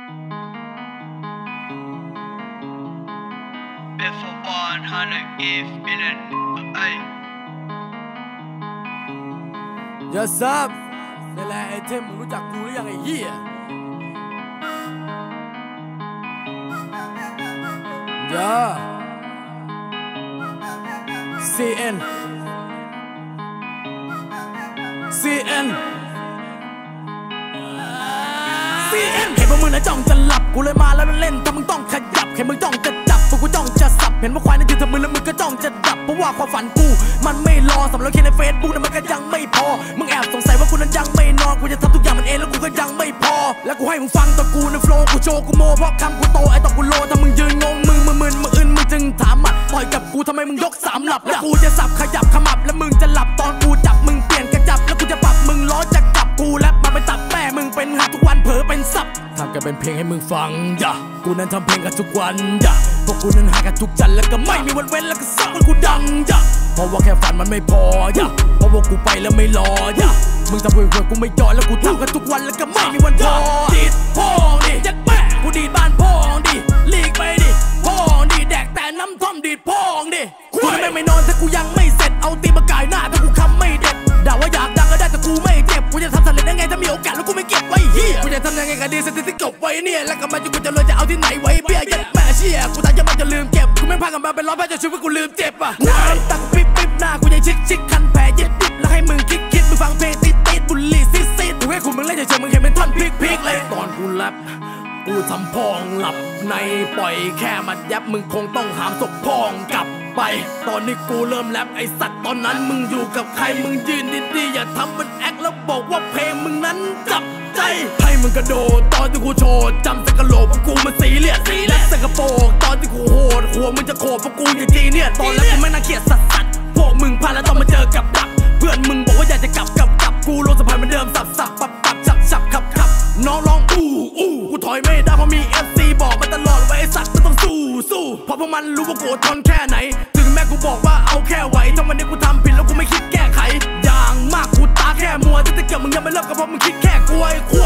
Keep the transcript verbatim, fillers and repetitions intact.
Before one hundred give billion เอ้ยอย่าซับนี่แหละไอเทมมึงรู้จักกูหรือยังไอ้เหี้ยอย่า ซี เอ็น ซี เอ็น ซี เอ็น เห็นว่ามึงน่ะจ้องจะหลับกูเลยมาแล้วเล่นถ้ามึงต้องขยับเห็นมึงจ้องจะจับพวกกูจ้องจะสับเห็นว่าควายนั่นยืนทำมือแล้วมึงก็จ้องจะดับเพราะว่าความฝันกูมันไม่รอสำหรับแค่ในเฟซบุ๊กนั้นมันก็ยังไม่พอมึงแอบสงสัยว่ากูนั้นยังไม่นอนกูจะทำทุกอย่างมันเองแล้วกูก็ยังไม่พอแล้วกูให้มึงฟังตัวกูในโฟล์กูโชว์กูโมเพราะคำกูโตไอ้ตอกกูโลถ้ามึงยืนงงมึงมึงมึนมึงอื่นมึงจึงถามอ่ะต่อยกับกูทำไมมึงยกสามหลับแล้วกูจะสับขยับขมับแล้วมึงจะหลับตอนกูจับมึงเปลี่ยนกระจับแล้วกูจะปรับมึงล้อจะกลับกูแล้วมาไปตับแม่มึงเป็นหัดทุกวันเผลอเป็นซับทำกันเป็นเพลงให้มึงฟังอย่ากูนั้นทำเพลงกันทุกวันอย่าพวกกูนั้นหากันทุกจันแล้วก็ไม่มีวันเว้นแล้วก็ซักวันกูดังอย่าเพราะว่าแค่ฝันมันไม่พออย่าเพราะว่ากูไปแล้วไม่รออย่ามึงทำเพื่อเพื่อกูไม่จอแล้วกูทำกันทุกวันแล้วก็ไม่มีวันพอดีดพ่องดิยัดแม่กูดีดบ้านพ่องดิลีกไปดิพ่องดิแดกแต่น้ำท่อมดีดพ่องดิกูนั้นไม่ไม่นอนถ้ากูยังไม่เสร็จเอาตีมาก่ายหน้าถ้ากูคำไม่เด็ดด่าว่าอยากดังก็ได้แต่กูไม่เจ็บกูจะทำสำเร็จได้ไงถ้ามีโอกาสแล้วกูไม่เก็บไว้เฮียกูจะทำยังไงก็ดีสถิติจบไว้เนี่ยแล้วก็มาจะกูจะรวยจะเอาที่ไหนไว้เบี้ยยัดแม่เชี่ยกูตายยังไม่จะลืมเก็บกูไม่พากันมาเป็นร้อยแพ้จนชีวิตกูลืมเจ็บอ่ะน้ำตากูปิ๊บปิ๊บหน้ากูยังชิกชิกคันแผลยิบยิบแล้วให้มึงคิดคิดมึงฟังเพลงติดติดบุหรี่ซิดซิดกูให้คุณมึงเล่นเฉยๆมึงเห็นเป็นท่อนพลิกพลิกเลยตอนกูแรปกูทำพองหลับในปล่อยแค่มัดยับมึงคงต้องหามศพพองกลับไปตอนนี้กูเริ่มแรปไอสัตว์ตอนนั้นมึงอยู่กับใครมึงยืนดีๆอย่าทำมันแอคแล้วบอกว่าเพลงมึงนั้นจับใจให้มึงกระโดดตอนที่กูโชว์จำสกะโหลกพวกกูมันสีเลียดและสกะโปกตอนที่กูโหดหัวมึงจะโขดพวกกูอย่างจีเนี่ยตอนแรกกูไม่น่าเกลียดสัตว์สัตว์พวกมึงพลาดแล้วต้องมาเจอกับดักเพื่อนมึงบอกว่าอยากจะกลับกลับกลับกูลงสะพานเหมือนเดิมสับสับปับปับจับจับขับขับน้องร้องอู้อู้กูถอยไม่ได้เพราะมีเอฟซีบอกมาตลอดว่าไอสัตว์ต้องสู้สู้เพราะพวกมันรู้ว่ากูทนแค่ไหนถึงแม้กูบอกว่าเอาแค่ไหวถ้าวันนี้กูทำผิดแล้วกูไม่คิดแก้ไขอย่างมากกูตาแค่มัวที่จะเกี่ยวมึงยังไม่เลิกก็เพราะมึงคิดแค่กลัวไอ้